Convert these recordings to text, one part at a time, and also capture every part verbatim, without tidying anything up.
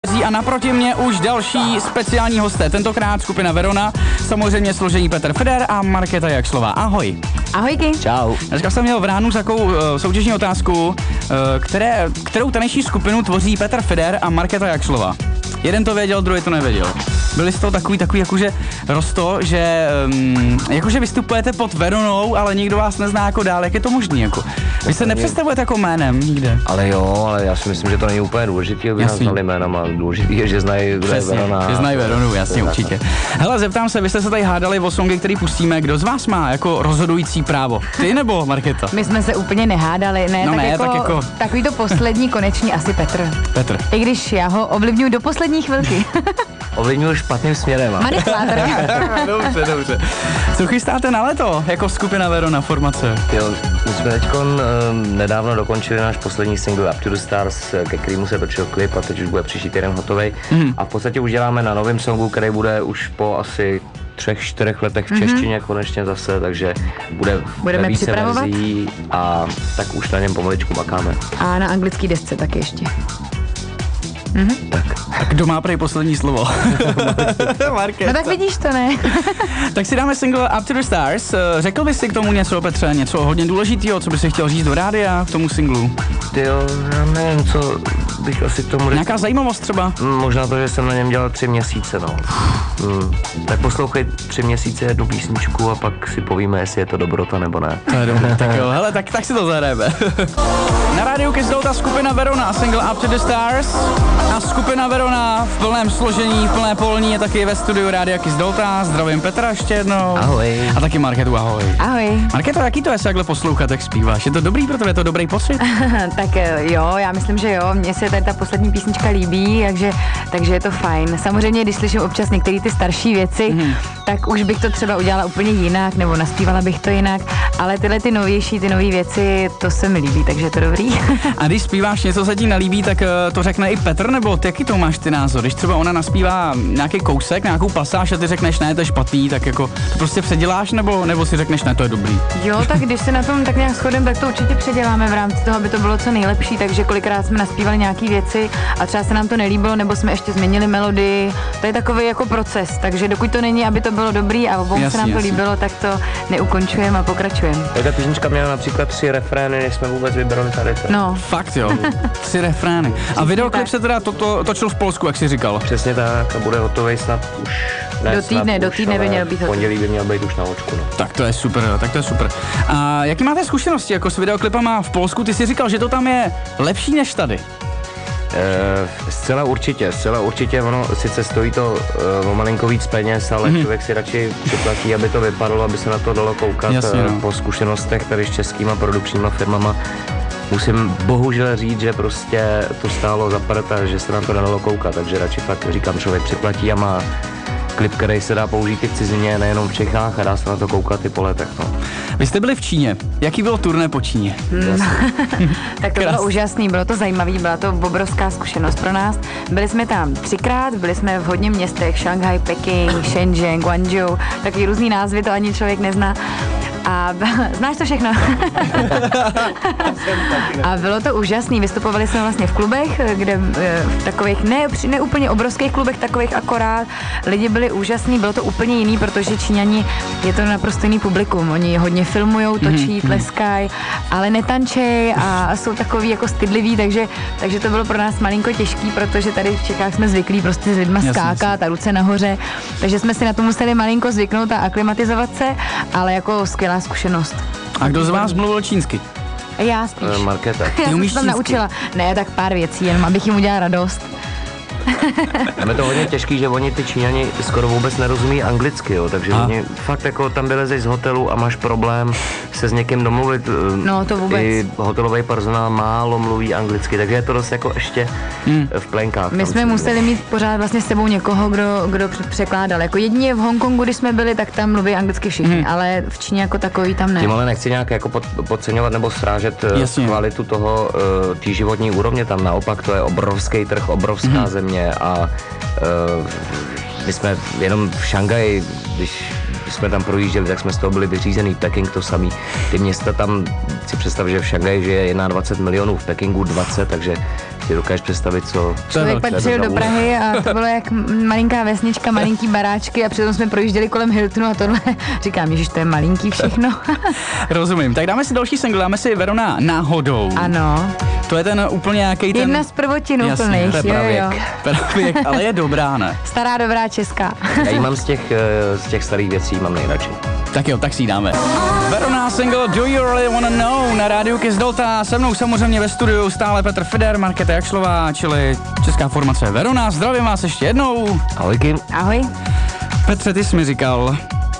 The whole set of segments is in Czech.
A naproti mě už další speciální hosté, tentokrát skupina Verona, samozřejmě složení Petr Fider a Markéta Jaxlová. Ahoj. Ahojky. Čau. Dneska jsem měl v ránu takovou uh, soutěžní otázku, uh, které, kterou taneční skupinu tvoří Petr Fider a Markéta Jaxlová. Jeden to věděl, druhý to nevěděl. Byli z toho takový, takový jakože rosto, že um, jakože vystupujete pod Veronou, ale nikdo vás nezná jako dál, jak je to možný jako? Vy se nepředstavujete jako jménem nikde. Ale jo, ale já si myslím, že to není úplně důležitý, aby nás znali jménama. Důležitý je, že znají, kdo je Verona. Že znají Veronu, jasně, určitě. Hele, zeptám se, vy jste se tady hádali o songy, který pustíme, kdo z vás má jako rozhodující právo? Ty nebo Markéta? My jsme se úplně nehádali, ne? No tak, ne, jako, tak jako... Takový to poslední konečný asi Petr. Petr. I když já ho ovlivňuji do poslední chvilky. Ovlivňuji špatným směrem. Manipulátor. Dobře, dobře. Co chystáte na léto jako skupina Verona formace? Jo, my jsme teď um, nedávno dokončili náš poslední single Up to the Stars, ke kterému se točil klip a teď už bude příští týden hotovej. Mm. A v podstatě už děláme na novém songu, který bude už po asi třech, čtyřech letech v češtině mm-hmm. konečně zase, takže bude Budeme ve více připravovat verzí a tak už na něm pomaličku makáme. A na anglický desce taky ještě. Mm-hmm. Tak. tak kdo má prej poslední slovo? No tak vidíš to, ne? Tak si dáme single Up to the Stars. Řekl bys si k tomu něco, Petře, něco hodně důležitého, co bys si chtěl říct do rádia k tomu singlu? Tyjo, já nevím, co bych asi k tomu... Nějaká zajímavost třeba? Možná to, že jsem na něm dělal tři měsíce, no. Hmm. Tak poslouchej tři měsíce jednu písničku a pak si povíme, jestli je to dobrota nebo ne. To je dobré, tak jo, hele, tak, tak si to zahrajeme. Na rádiu Kiss ta skupina Verona, single Up to the Stars. A skupina Verona v plném složení, v plné polní je taky ve studiu Rádia Kiss Delta. Zdravím Petra ještě jednou. Ahoj. A taky Marketu, ahoj. Ahoj. Marketo, jaký to je se takhle poslouchat, jak zpíváš? Je to dobrý pro tebe, je to dobrý pocit? Tak jo, já myslím, že jo. Mně se tady ta poslední písnička líbí, takže, takže je to fajn. Samozřejmě, když slyším občas některé ty starší věci, mm-hmm. tak už bych to třeba udělala úplně jinak, nebo naspívala bych to jinak, ale tyhle ty novější, ty nové věci, to se mi líbí, takže je to dobrý. A když zpíváš něco, se ti nelíbí, tak to řekne i Petr, nebo ty, jaký to máš ty názor? Když třeba ona naspívá nějaký kousek, nějakou pasáž a ty řekneš, ne, to je špatný, tak jako to prostě předěláš, nebo, nebo si řekneš, ne, to je dobrý? Jo, tak když se na tom tak nějak shodem, tak to určitě předěláme v rámci toho, aby to bylo co nejlepší, takže kolikrát jsme naspívali nějaký věci a třeba se nám to nelíbilo, nebo jsme ještě změnili melodii. To je takový jako proces, takže dokud to není, aby to bylo dobrý a obou se nám to jasný. líbilo, tak to neukončujeme a pokračujeme. Ta písnička měla například tři refrény, než jsme vůbec vybrali tady. No. Fakt jo, tři refrény. A videoklip se teda to, to, točil v Polsku, jak jsi říkal. Přesně tak a bude hotový snad už. Ne, do týdne, do týdne by měl být hotový. Pondělí by měl být už na očku. No. Tak to je super, tak to je super. A jaký máte zkušenosti jako s videoklipama v Polsku? Ty jsi říkal, že to tam je lepší než tady. Uh, zcela určitě, zcela určitě, ono sice stojí to uh, o malinko víc peněz, ale mm-hmm. člověk si radši připlatí, aby to vypadalo, aby se na to dalo koukat. Jasně, no. Po zkušenostech tady s českýma produkčníma firmama. Musím bohužel říct, že prostě to stálo za prd a že se na to dalo koukat, takže radši fakt říkám, člověk připlatí a má klip, který se dá použít i v cizině, nejenom v Čechách a dá se na to koukat i po letech. No. Vy jste byli v Číně. Jaký bylo turné po Číně? Hmm. Tak to bylo úžasný, bylo to zajímavý, byla to obrovská zkušenost pro nás. Byli jsme tam třikrát, byli jsme v hodně městech, Šanghaj, Peking, Shenzhen, Guangzhou, taky různý názvy, to ani člověk nezná. A znáš to všechno? A bylo to úžasný, vystupovali jsme vlastně v klubech, kde v takových ne, ne úplně obrovských klubech, takových akorát. Lidi byli úžasní, bylo to úplně jiný, protože Číňani je to naprosto jiný publikum. Oni hodně filmujou, točí, mm-hmm. tleskají, ale netančej a jsou takový jako stydliví, takže, takže to bylo pro nás malinko těžký, protože tady v Čechách jsme zvyklí prostě s lidma jasně, skákat a ruce nahoře, takže jsme si na to museli malinko zvyknout a aklimatizovat se, ale jako skvělá zkušenost. A kdo z vás mluvil čínsky? Já spíš. Markéta. Já jsem se tam naučila. Ne, tak pár věcí, jenom abych jim udělala radost. Je to hodně těžký, že oni ty Číňani skoro vůbec nerozumí anglicky, jo, takže a? oni fakt jako tam vylezeš z hotelu a máš problém se s někým domluvit. No to vůbec. I hotelový personál málo mluví anglicky, takže je to dost jako ještě hmm. v plenkách. My jsme museli mít pořád vlastně s sebou někoho, kdo, kdo překládal. Jako jedině v Hongkongu, když jsme byli, tak tam mluví anglicky všichni, hmm. ale v Číně jako takový tam ne. Tím ale nechci nějak jako pod, podceňovat nebo srážet Jasně. kvalitu toho, té životní úrovně, tam naopak to je obrovský trh, obrovská hmm. země. A uh, my jsme jenom v Šanghaji, když jsme tam projížděli, tak jsme z toho byli vyřízený. Peking to samý. Ty města tam, si představ, že v Šanghaji žije dvacet jedna milionů, v Pekingu dvacet, takže si dokážeš představit, co... Člověk pak přijel do Prahy a to bylo jak malinká vesnička, malinký baráčky a přitom jsme projížděli kolem Hiltonu a tohle. Říkám, ježiš, to je malinký všechno. Rozumím. Tak dáme si další single, dáme si Verona náhodou. Ano. To je ten úplně nějaký ten... Jedna z prvotin úplných, to je pravěk. Jo, jo. Pravěk, ale je dobrá, ne? Stará dobrá česká. Já jí mám z těch, z těch starých věcí, mám nejradši. Tak jo, tak si ji dáme. Verona single Do You Really Wanna Know na rádiu Kiss Delta. Se mnou samozřejmě ve studiu stále Petr Fider, Markéta Jakšlová, čili česká formace Verona. Zdravím vás ještě jednou. Ahojky. Ahoj. Petře, ty jsi mi říkal...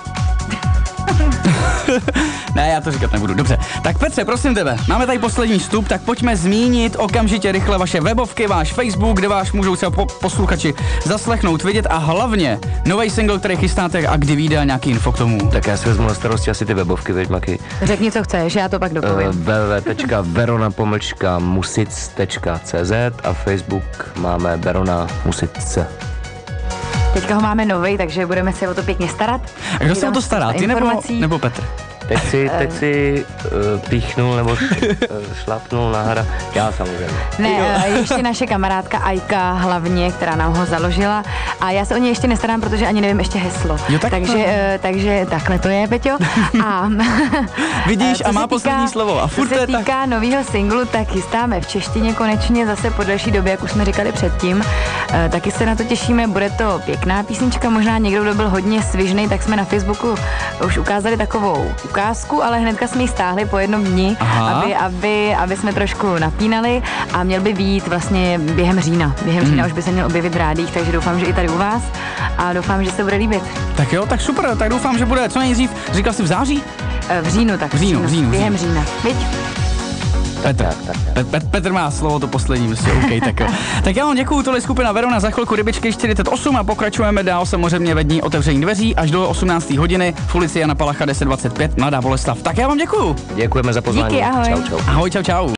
Ne, já to říkat nebudu, dobře. Tak Petře, prosím tebe, máme tady poslední vstup, tak pojďme zmínit okamžitě rychle vaše webovky, váš Facebook, kde vás můžou třeba po- posluchači zaslechnout, vidět a hlavně nový single, který chystáte a kdy vyjde a nějaký info k tomu. Tak já si vezmu na starosti asi ty webovky, veď Maky. Řekni, co chceš, já to pak dopovím. Uh, w w w tečka verona pomlčka music tečka c z a Facebook máme Verona Musice. Teďka ho máme novej, takže budeme se o to pěkně starat. A kdo se o to stará, ty nebo, nebo Petr? Teď si, teď si uh, píchnul nebo uh, šlapnul na hra. Já samozřejmě. Ne, uh, ještě naše kamarádka Ajka hlavně, která nám ho založila. A já se o něj ještě nestarám, protože ani nevím ještě heslo. Jo, tak takže, uh, takže takhle to je, Peťo. A vidíš, a má týká, poslední slovo. A furt co se týká tak... nového singlu, tak chystáme v češtině konečně zase po delší době, jak už jsme říkali předtím. Uh, taky se na to těšíme, bude to pěkná písnička, možná někdo, kdo byl hodně svižnej, tak jsme na Facebooku už ukázali takovou ukázku, ale hnedka jsme ji stáhli po jednom dni, aby, aby, aby jsme trošku napínali a měl by vyjít vlastně během října. Během října mm. už by se měl objevit v rádích, takže doufám, že i tady u vás a doufám, že se bude líbit. Tak jo, tak super, tak doufám, že bude co nejdřív. Říkal jsi v září? V říjnu, tak v říjnu, v říjnu. Během října. Viď? Petr, Pet, Pet, Petr má slovo to poslední, prostě, OK, tak jo. Tak já vám děkuju, tohle skupina Verona, za chvilku Rybičky čtyřicet osm a pokračujeme dál samozřejmě ve dní otevření dveří až do osmnácté hodiny v ulici Jana Palacha deset dvacet pět, Mladá Boleslav. Tak já vám děkuju. Děkujeme za pozvání. Díky, ahoj. Čau, čau. Ahoj, čau, čau.